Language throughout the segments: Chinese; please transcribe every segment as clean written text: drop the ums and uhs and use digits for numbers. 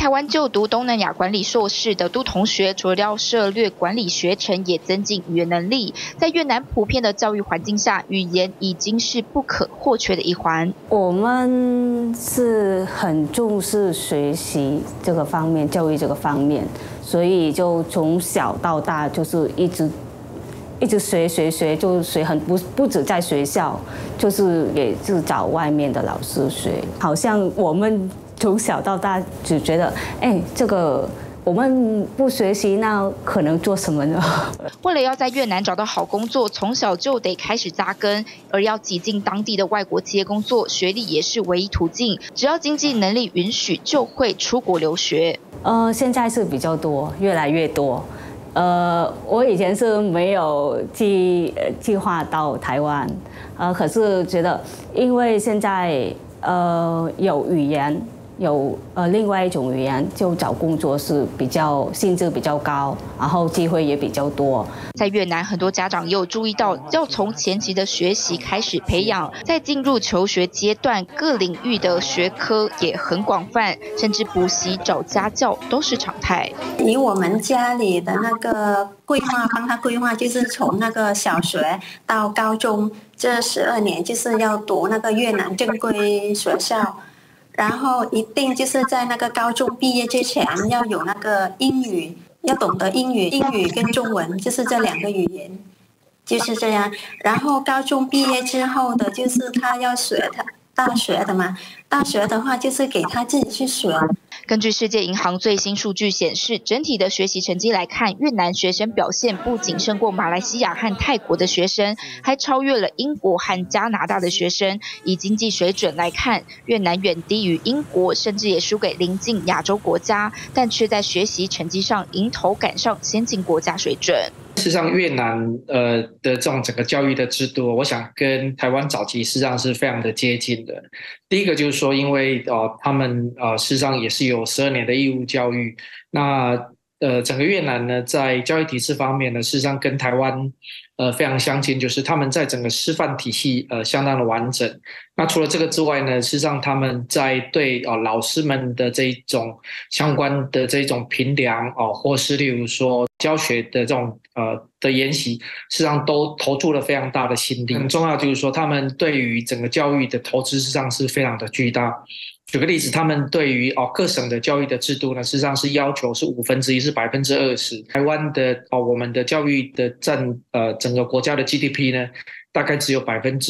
台湾就读东南亚管理硕士的杜同学，除了要涉略管理学程，也增进语言能力。在越南普遍的教育环境下，语言已经是不可或缺的一环。 我们是很重视学习这个方面，教育这个方面，所以就从小到大就是一直学，就学不止在学校，就是也是找外面的老师学。好像我们从小到大只觉得，这个我们不学习，那可能做什么呢？ 为了要在越南找到好工作，从小就得开始扎根，而要挤进当地的外国企业工作，学历也是唯一途径。只要经济能力允许，就会出国留学。 现在是比较多，越来越多。我以前是没有计划到台湾，可是觉得因为现在有语言。有另外一种语言，就找工作是比较薪资比较高，然后机会也比较多。 在越南，很多家长也有注意到，要从前期的学习开始培养，再进入求学阶段，各领域的学科也很广泛，甚至补习、找家教都是常态。 以我们家里的那个规划，帮他规划，就是从那个小学到高中这12年，就是要读那个越南正规学校。然后一定就是在那个高中毕业之前要有那个英语，要懂得英语跟中文，就是这2个语言，就是这样。然后高中毕业之后的，就是他要学他大学的嘛，大学的话就是给他自己去学。 根据世界银行最新数据显示，整体的学习成绩来看，越南学生表现不仅胜过马来西亚和泰国的学生，还超越了英国和加拿大的学生。以经济水准来看，越南远低于英国，甚至也输给邻近亚洲国家，但却在学习成绩上迎头赶上先进国家水准。 事实上，越南的这种整个教育的制度，我想跟台湾早期事实上是非常的接近的。第一个就是说，因为他们事实上也是有12年的义务教育，那整个越南呢，在教育体制方面呢，事实上跟台湾非常相近，就是他们在整个师范体系相当的完整。那除了这个之外呢，事实上他们在对老师们的这一种相关的这种评量或是例如说教学的这种的研习，事实上都投注了非常大的心力。很重要就是说，他们对于整个教育的投资事实上是非常的巨大。举个例子，他们对于各省的教育的制度呢，事实上是要求是1/5%，是20%。台湾的我们的教育的占整个国家的 GDP 呢，大概只有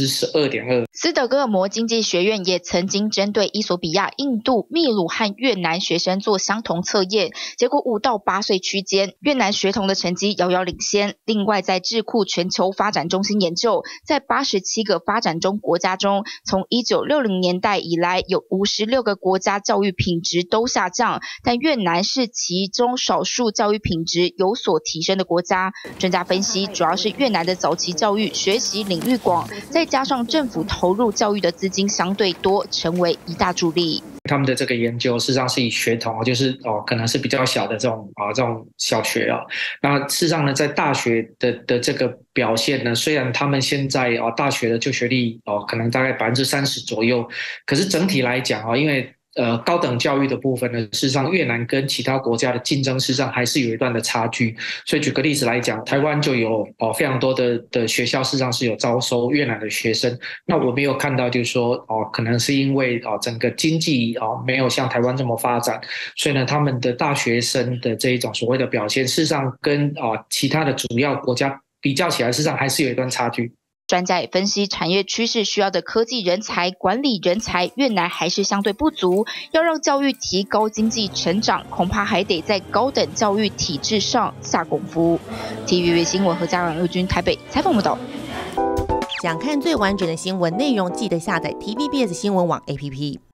12.2%。 斯德哥尔摩经济学院也曾经针对伊索比亚、印度、秘鲁和越南学生做相同测验，结果5到8岁区间，越南学童的成绩遥遥领先。另外，在智库全球发展中心研究，在87个发展中国家中，从1960年代以来，有56个国家教育品质都下降，但越南是其中少数教育品质有所提升的国家。专家分析，主要是越南的早期教育学习领域广，再加上政府投入教育的资金相对多，成为一大助力。 他们的这个研究事实上是以学童，就是可能是比较小的这种小学那事实上呢，在大学的这个表现呢，虽然他们现在大学的就学率可能大概30%左右，可是整体来讲因为高等教育的部分呢，事实上越南跟其他国家的竞争事实上还是有一段的差距。所以举个例子来讲，台湾就有非常多的学校事实上是有招收越南的学生。那我们有看到就是说可能是因为整个经济没有像台湾这么发展，所以呢他们的大学生的这一种所谓的表现，事实上跟其他的主要国家比较起来，事实上还是有一段差距。 专家也分析，产业趋势需要的科技人才、管理人才，越南还是相对不足。要让教育提高经济成长，恐怕还得在高等教育体制上下功夫。TVB 新闻何家朗、陆军台北采访报道。 想看最完整的新闻内容，记得下载 TVBS 新闻网 APP。